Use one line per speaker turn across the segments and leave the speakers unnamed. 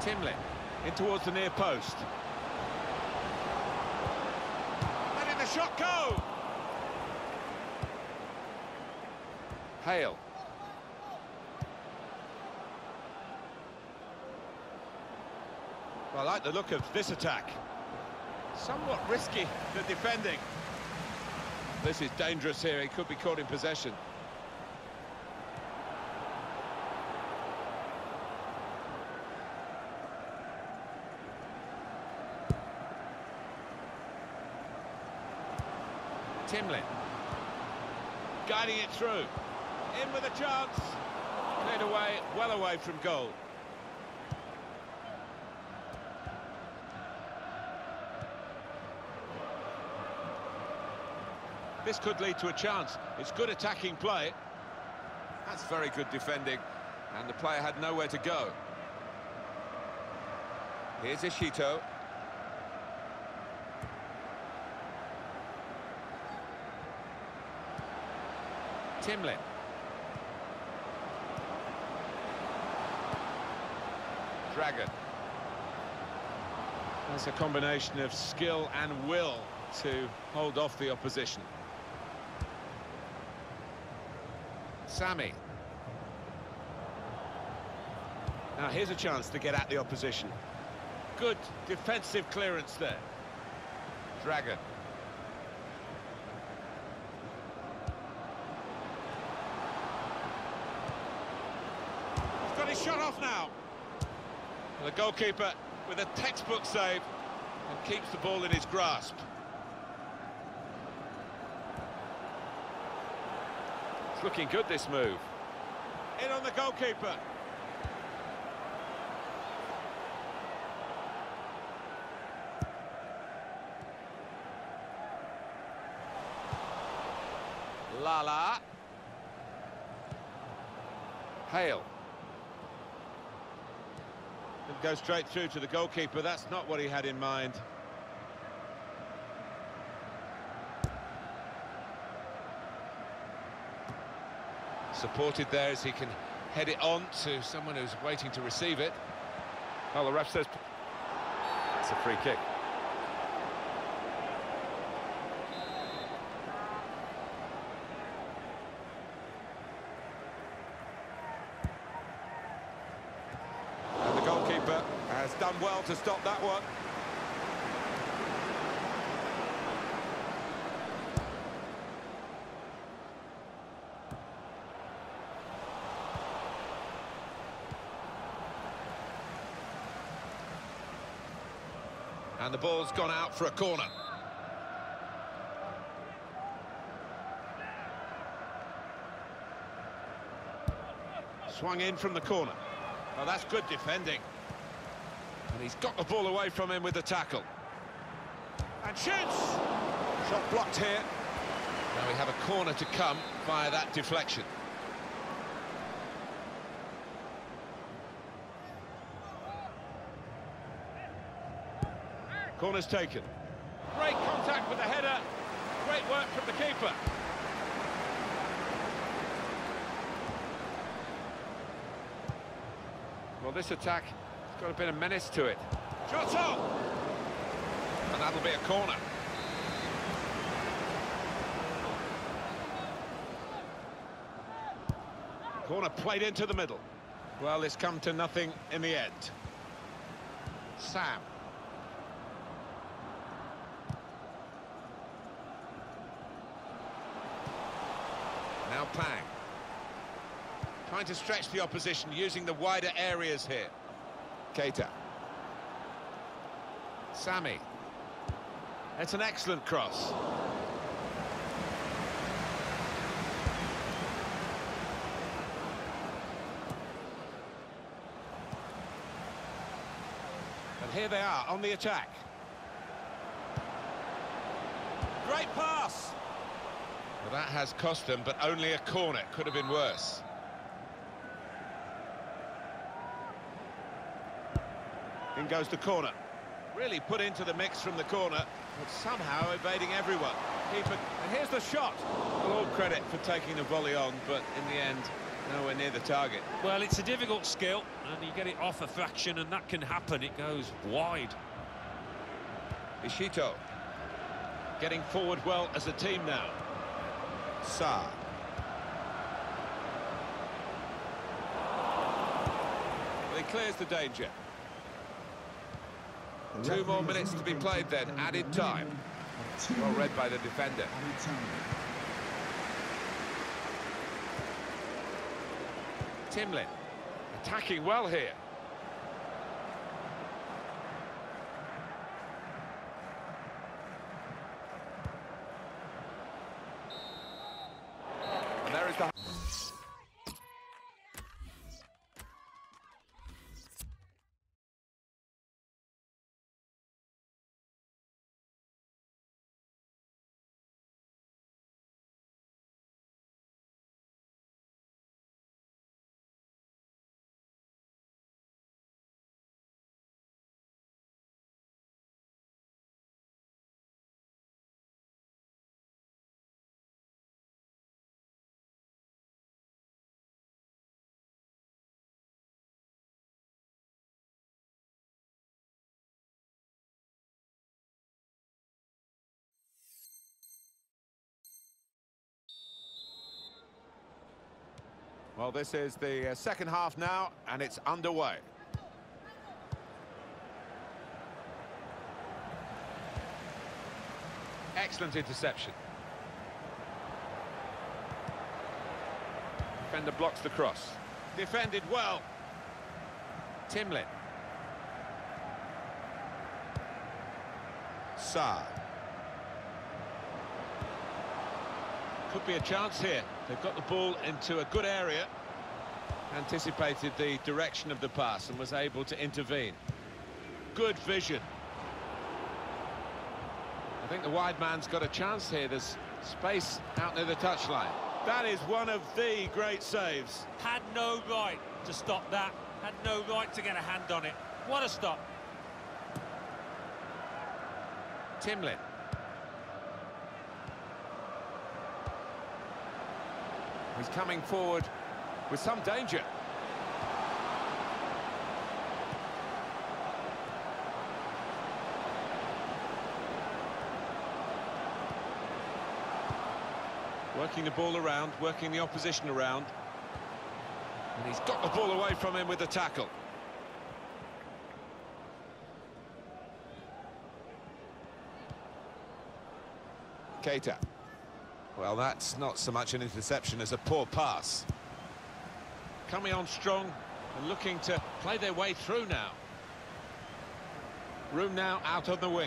Timlin in towards the near post. Letting the shot go! Hale. Well, I like the look of this attack. Somewhat risky, the defending. This is dangerous here, he could be caught in possession. Timlin. Guiding it through. In with a chance. Cleared away, well away from goal. This could lead to a chance. It's good attacking play. That's very good defending. And the player had nowhere to go. Here's Ishito. Timlin. Dragon. That's a combination of skill and will to hold off the opposition. Sammy. Now here's a chance to get at the opposition. Good defensive clearance there. Dragon. He's got his shot off now. The goalkeeper with a textbook save and keeps the ball in his grasp. It's looking good, this move. In on the goalkeeper. Lala. Hale. And go straight through to the goalkeeper. That's not what he had in mind. Supported there as he can head it on to someone who's waiting to receive it. Well, the ref says it's a free kick. And the goalkeeper has done well to stop that one. And the ball's gone out for a corner. Swung in from the corner. Well, that's good defending. And he's got the ball away from him with the tackle. And shoots! Shot blocked here. Now we have a corner to come via that deflection. Corner's taken. Great contact with the header. Great work from the keeper. Well, this attack has got a bit of menace to it. Shot on! And that'll be a corner. Corner played into the middle. Well, it's come to nothing in the end. Sam. Now Pang. Trying to stretch the opposition, using the wider areas here. Keita. Sammy. It's an excellent cross. And here they are on the attack. Great pass. Well, that has cost them, but only a corner. Could have been worse. In goes the corner. Really put into the mix from the corner, but somehow evading everyone. Keeper, and here's the shot. Well, all credit for taking the volley on, but in the end, Nowhere near the target.
Well, it's a difficult skill, and you get it off a fraction, and that can happen. It goes wide.
Ishito getting forward well as a team now. Sarr. Well, he clears the danger. 2 more minutes to be played then, added time. Well read by the defender. Timlin attacking well here. And there is the... Well, this is the second half now, and it's underway. Excellent interception. Defender blocks the cross. Defended well. Timlin. Sarr. Could be a chance here. They've got the ball into a good area. Anticipated the direction of the pass and was able to intervene. Good vision. I think the wide man's got a chance here. There's space out near the touchline. That is one of the great saves.
Had no right to stop that. Had no right to get a hand on it. What a stop.
Timlin. He's coming forward with some danger. Working the ball around, working the opposition around. And he's got the ball away from him with the tackle. Keita. Well, that's not so much an interception as a poor pass. Coming on strong and looking to play their way through now. Room now out on the wing.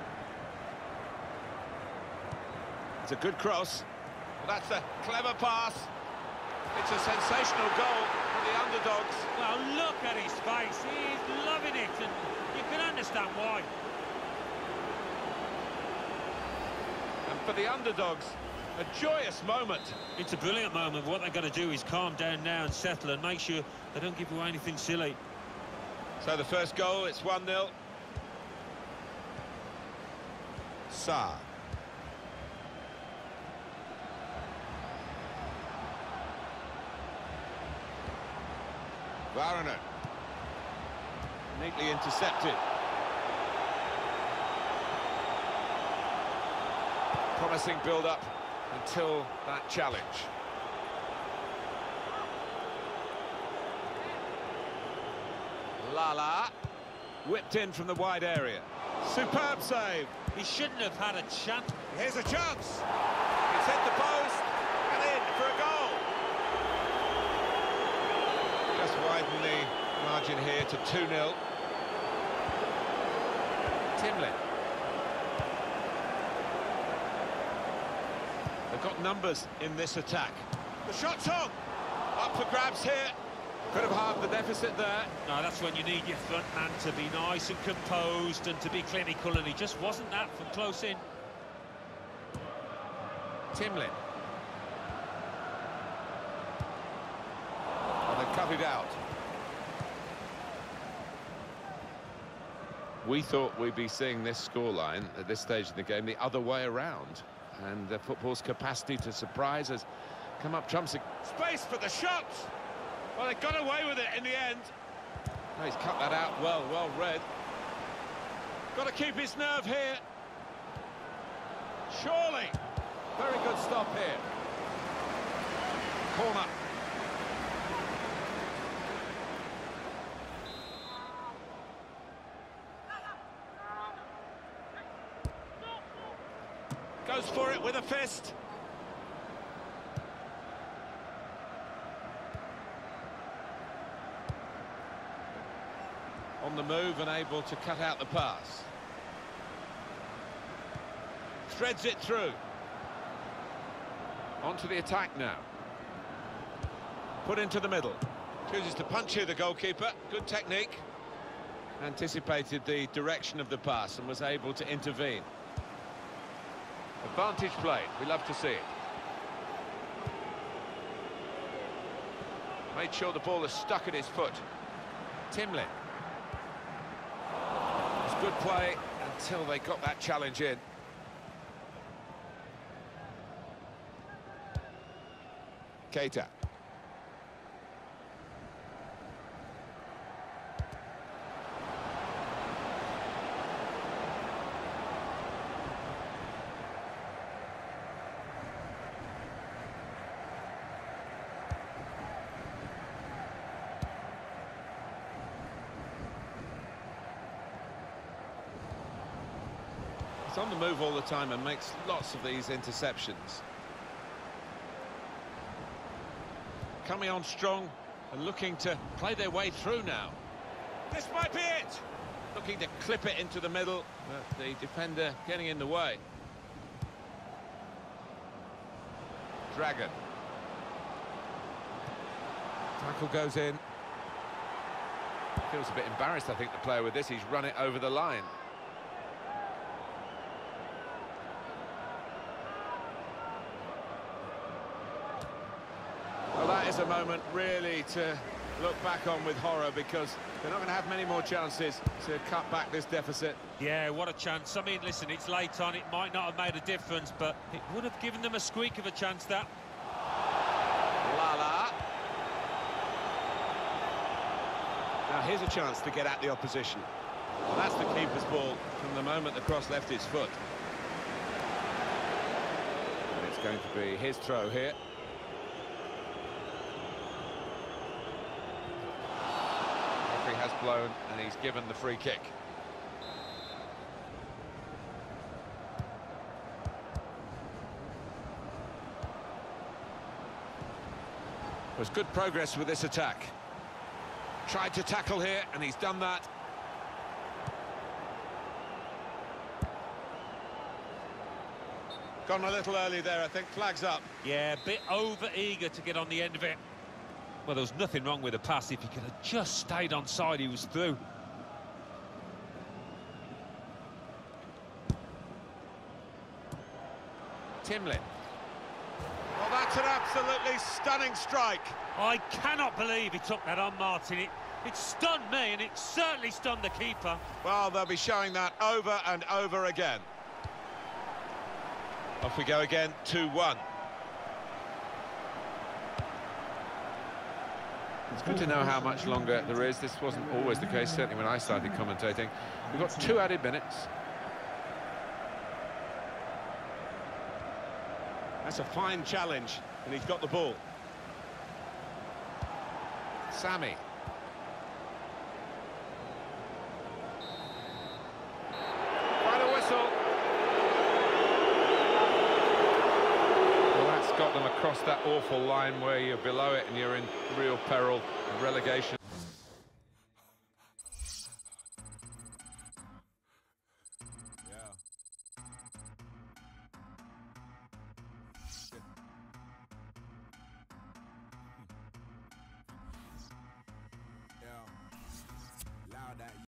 It's a good cross. Well, that's a clever pass. It's a sensational goal for the underdogs.
Well, look at his face. He's loving it, and you can understand why.
And for the underdogs, a joyous moment.
It's a brilliant moment. What they've got to do is calm down now and settle and make sure they don't give away anything silly.
So the first goal, it's 1-0. Sarr. Varane. Neatly intercepted. Promising build-up until that challenge. Lala. Whipped in from the wide area. Superb save.
He shouldn't have had a chance.
Here's a chance. It's hit the post and in for a goal. Just widen the margin here to 2-0. Timlin. They've got numbers in this attack. The shot's on. Up for grabs here. Could have halved the deficit there.
No, that's when you need your front man to be nice and composed and to be clinical, and he just wasn't that from close in.
Timlin. And they've cut it out. We thought we'd be seeing this scoreline at this stage of the game the other way around. And football's capacity to surprise has Come up trumps it. Space for the shot! Well, they got away with it in the end. Oh, he's cut that out well read. Got to keep his nerve here. Surely. Very good stop here. Corner. Goes for it with a fist. On the move and able to cut out the pass. Threads it through. Onto the attack now. Put into the middle. Chooses to punch here, the goalkeeper. Good technique. Anticipated the direction of the pass and was able to intervene. Advantage played. We love to see it. Made sure the ball is stuck at his foot. Timlin. It was good play until they got that challenge in. Keita. He's on the move all the time and makes lots of these interceptions. Coming on strong and looking to play their way through now. This might be it! Looking to clip it into the middle, but the defender getting in the way. Dragon. Tackle goes in. Feels a bit embarrassed, I think, the player with this. He's run it over the line. Well, that is a moment really to look back on with horror, because they're not going to have many more chances to cut back this deficit.
Yeah, what a chance. I mean, listen, it's late on, it might not have made a difference, but it would have given them a squeak of a chance, that.
Lala. Now here's a chance to get at the opposition. Well, that's the keeper's ball from the moment the cross left his foot. And it's going to be his throw here. Has blown and he's given the free kick. There's good progress with this attack. Tried to tackle here and he's done that. Gone a little early there, I think. Flags up.
Yeah, a bit over-eager to get on the end of it. Well, there was nothing wrong with the pass. If he could have just stayed on side, he was through.
Timlin. Well, that's an absolutely stunning strike.
I cannot believe he took that on, Martin. It stunned me, and it certainly stunned the keeper.
Well, they'll be showing that over and over again. Off we go again, 2-1. It's good to know how much longer there is. This wasn't always the case, certainly when I started commentating. We've got 2 added minutes. That's a fine challenge, and he's got the ball. Sammy. Quite a whistle. Well, that's got them across that awful line where you're below it and you're in real peril of relegation.